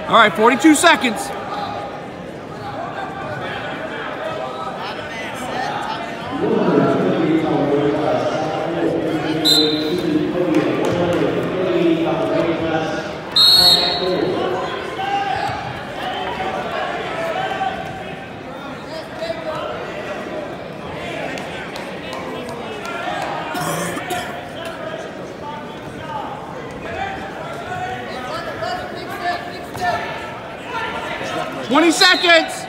All right, 42 seconds. Twenty seconds.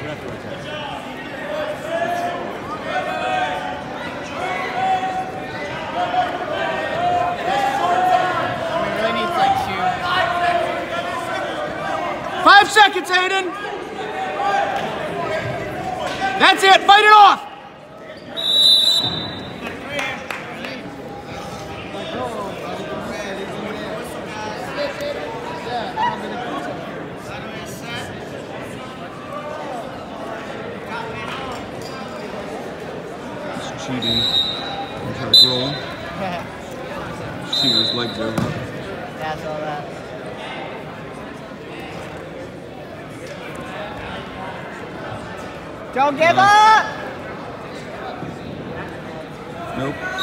Really needs like 5 seconds, Hayden. That's it. Fight it off. Cheating. He's like rolling. See his legs over. That's all that. Don't give up! Nope.